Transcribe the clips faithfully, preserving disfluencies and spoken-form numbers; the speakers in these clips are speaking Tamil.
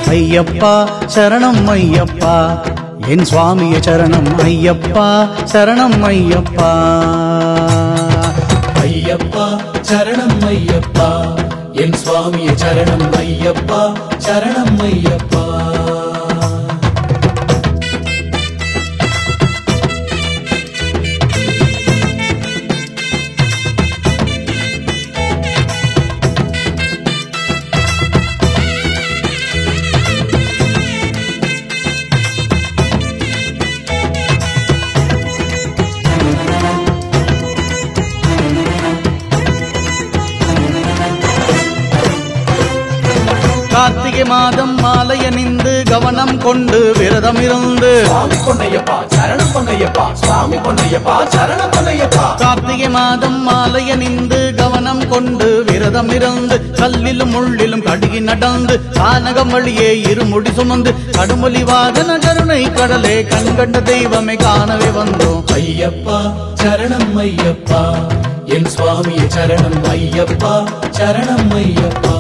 ஐயப்பா சரணம் ஐயப்பா என் சுவாமிய சரணம் ஐயப்பா சரணம் ஐயப்பா ஐயப்பா சரணம் ஐயப்பா என் சுவாமிய சரணம் ஐயப்பா சரணம் ஐயப்பா கார்த்திகை மாதம் மாலையணிந்து கவனம் கொண்டு விரதம் இருந்து சுவாமி பொன்னையப்பா சரணம் பொன்னையப்பா சுவாமி பொன்னையப்பா சரணம் பொன்னையப்பா கார்த்திகை மாதம் மாலையணிந்து கவனம் கொண்டு விரதம் இருந்து கல்லிலும் முள்ளிலும் கடுகி நடந்து கானகம் வழியே இருமுடி சுமந்து கடுமொழி வாகன கருணை கடலே கண்கண்ட தெய்வமே காணவே வந்தோம் ஐயப்பா சரணம் ஐயப்பா என் சுவாமிய சரணம் ஐயப்பா சரணம் ஐயப்பா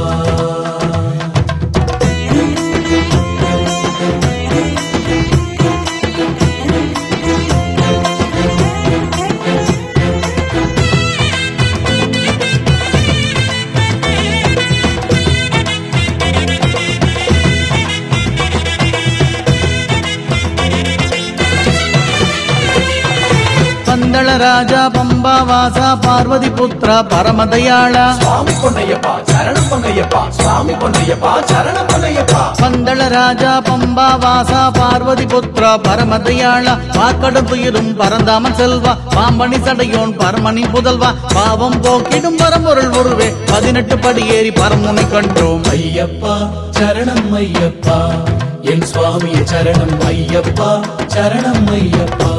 பந்தள ராஜா பம்பா வாசா பார்வதி புத்திரா பரமதயாளா சுவாமி பொன்னையப்பா சரணம் பொன்னையப்பா சுவாமி பொன்னையப்பா சரணம் பொன்னையப்பா பந்தள ராஜா பம்பா வாசா பார்வதி புத்திரா பரமதயாளா பார்க்கடும் துயிரும் பரந்தாமன் செல்வா பாம்பணி சடையோன் பரமணி புதல்வா பாவம் போக்கிடும் பரம்பொருள் உருவே பதினெட்டு படி ஏறி பரமுனை கண்டோம் ஐயப்பா சரணம் ஐயப்பா என் சுவாமிய சரணம் ஐயப்பா சரணம் ஐயப்பா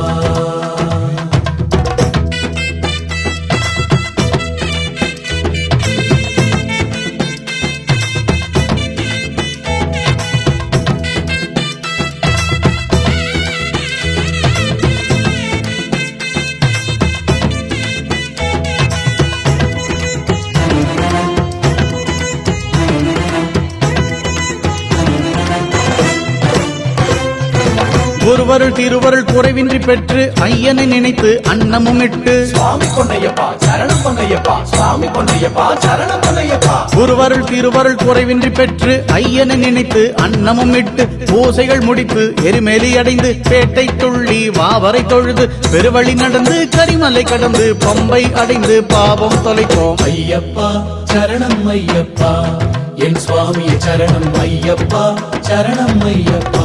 ஒருவருள் திருவருள் குறைவின்றி பெற்று ஐயனை நினைத்து அன்னமும் இட்டு சுவாமி பொன்னையப்பா சரணம் பொன்னையப்பா சுவாமி பொன்னையப்பா சரணம் பொன்னையப்பா ஒருவருள் திருவருள் குறைவின்றி பெற்று ஐயனை நினைத்து அன்னமும் இட்டு பூசைகள் முடித்து எரிமேலி அடைந்து பேட்டை துள்ளி வாவரை தொழுது பெருவழி நடந்து கரிமலை கடந்து பம்பை அடைந்து பாவம் தொலைத்தோம் ஐயப்பா சரணம் ஐயப்பா என் சுவாமிய சரணம் ஐயப்பா சரணம் ஐயப்பா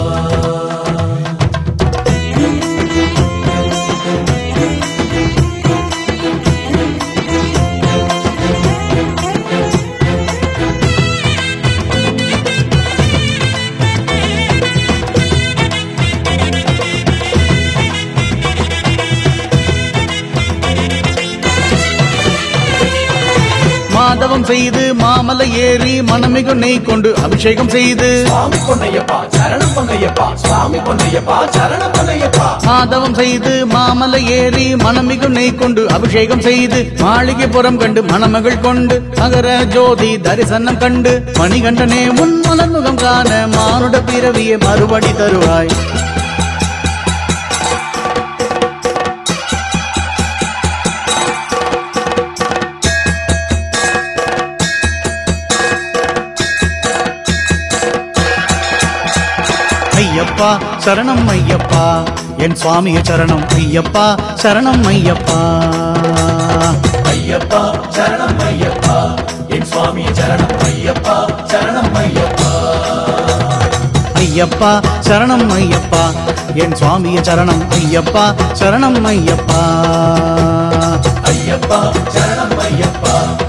மாதவம் செய்து மாமலை ஏறி மனமிகு நெய் கொண்டு அபிஷேகம் செய்து சுவாமி பொன்னையப்பா சரணம் பொன்னையப்பா சுவாமி பொன்னையப்பா சரணம் பொன்னையப்பா மாதவம் செய்து மாமலை ஏறி மனமிகு நெய் கொண்டு அபிஷேகம் செய்து மாளிகை புறம் கண்டு மணமகள் கொண்டு மகர ஜோதி தரிசனம் கண்டு மணிகண்டனே உன் மலர்முகம் காண மானுட பிறவியை மறுபடி தருவாய் ஐயப்பா சரணம் ஐயப்பா என் சுவாமிய சரணம் ஐயப்பா சரணம் ஐயப்பா ஐயப்பா சரணம் ஐயப்பா என் சுவாமிய சரணம் ஐயப்பா சரணம் ஐயப்பா ஐயப்பா சரணம் ஐயப்பா என் சுவாமிய சரணம் ஐயப்பா சரணம் ஐயப்பா ஐயப்பா சரணம் ஐயப்பா